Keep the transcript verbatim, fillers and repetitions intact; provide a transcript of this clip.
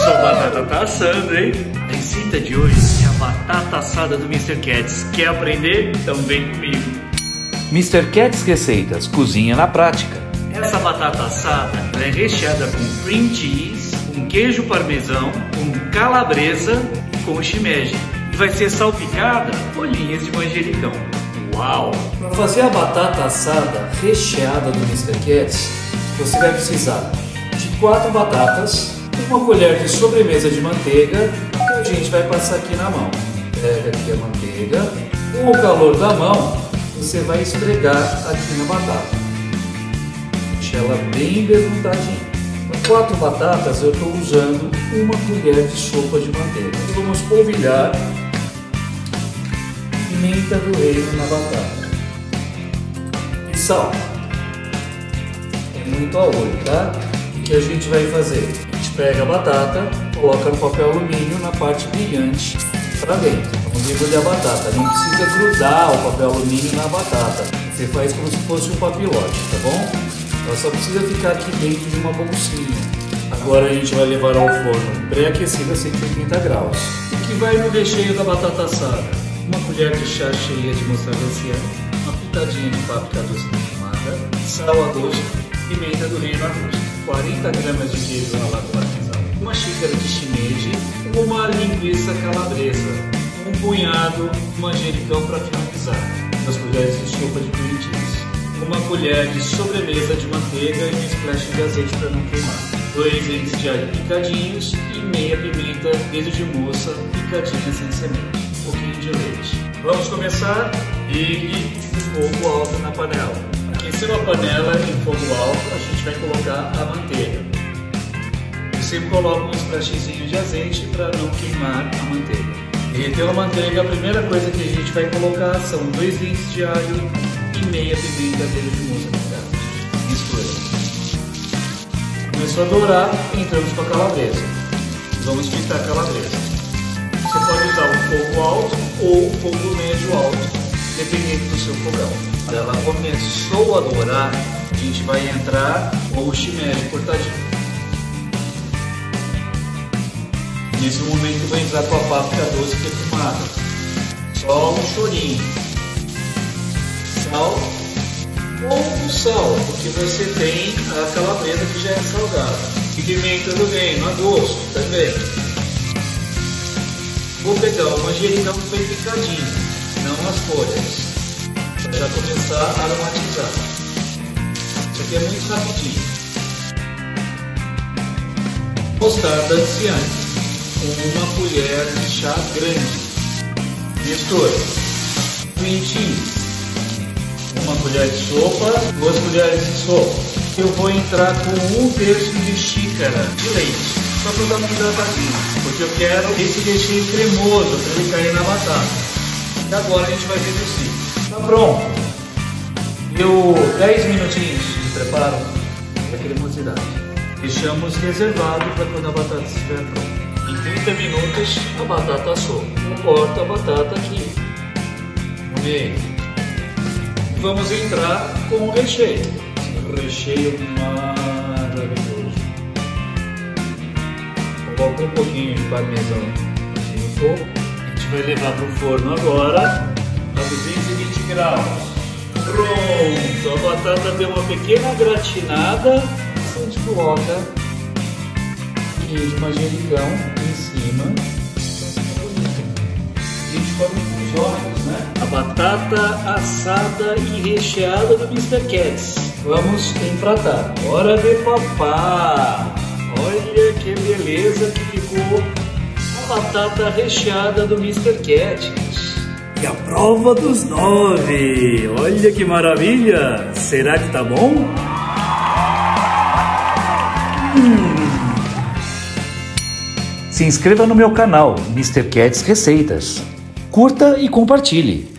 Sua batata tá assando, hein? A receita de hoje é a batata assada do mister Cats. Quer aprender? Então vem comigo. mister Cats Receitas, cozinha na prática. Essa batata assada é recheada com cream cheese, com queijo parmesão, com calabresa e com shimeji. E vai ser salpicada folhinhas de manjericão. Uau! Para fazer a batata assada recheada do mister Cats, você vai precisar de quatro batatas, uma colher de sobremesa de manteiga, que a gente vai passar aqui na mão. Pega aqui a manteiga, com o calor da mão, você vai esfregar aqui na batata. Deixa ela bem besuntadinha. Para quatro batatas eu estou usando uma colher de sopa de manteiga. E vamos polvilhar pimenta do reino na batata. E sal. É muito a olho, tá? O que a gente vai fazer? A gente pega a batata, coloca no papel alumínio na parte brilhante para dentro. Vamos embrulhar a batata. Não precisa grudar o papel alumínio na batata. Você faz como se fosse um papilote, tá bom? Ela só precisa ficar aqui dentro de uma bolsinha. Agora a gente vai levar ao forno pré-aquecido a cento e oitenta graus. O que vai no recheio da batata assada? Uma colher de chá cheia de mostarda ciana, uma pitadinha de páprica doce defumada, sal a gosto, pimenta do reino a gosto, quarenta gramas de queijo ralado parmesão, uma xícara de shimeji, uma linguiça calabresa, um punhado de manjericão para finalizar, duas colheres de sopa de cream cheese, uma colher de sobremesa de manteiga e um splash de azeite para não queimar, dois dentes de alho picadinhos e meia pimenta, dedo de moça picadinha sem semente, um pouquinho de leite. Vamos começar? Ligue o fogo alto na panela. Aqueceu a panela em fogo alto, a gente vai colocar a manteiga. Eu sempre coloco um splashzinho de azeite para não queimar a manteiga. Derreteu a manteiga, a primeira coisa que a gente vai colocar são dois dentes de alho e meia pimenta dedo de moça picada. Mistura. Começou a dourar, entramos com a calabresa. Vamos fritar a calabresa. Você pode usar o fogo alto ou o fogo médio alto, dependendo do seu fogão. Ela começou a dourar, a gente vai entrar com o shimeji cortadinho. Nesse momento vai entrar com a páprica doce defumada. Só um chorinho. Sal. Pouco sal, porque você tem a calabresa que já é salgada. E pimenta do reino, a gosto também. Vou pegar o manjericão bem picadinho, não as folhas, para já começar a aromatizar. Isso aqui é muito rapidinho. Mostarda ciana, com uma colher de chá grande. Mistura. Cream cheese. Uma colher de sopa, duas colheres de sopa. Eu vou entrar com um terço de xícara de leite, só para dar uma hidratadinha, porque eu quero esse recheio cremoso para ele cair na batata. E agora a gente vai reduzir. Tá pronto. Deu dez minutinhos de preparo da cremosidade. Deixamos reservado para quando a batata estiver pronta. Em trinta minutos a batata assou. Eu corto a batata aqui no meio. Vamos entrar com o recheio. Um recheio maravilhoso. Coloca um pouquinho de parmesão no fogo. A gente vai levar para o forno agora a duzentos e vinte graus. Pronto! A batata deu uma pequena gratinada. A gente coloca queijo de manjericão em cima. A gente come com os olhos, né? A batata assada e recheada do mister Cats. Vamos empratar. Hora de papar. Olha que beleza que ficou a batata recheada do mister Cats. E a prova dos nove. Olha que maravilha. Será que tá bom? Hum. Se inscreva no meu canal mister Cats Receitas. Curta e compartilhe.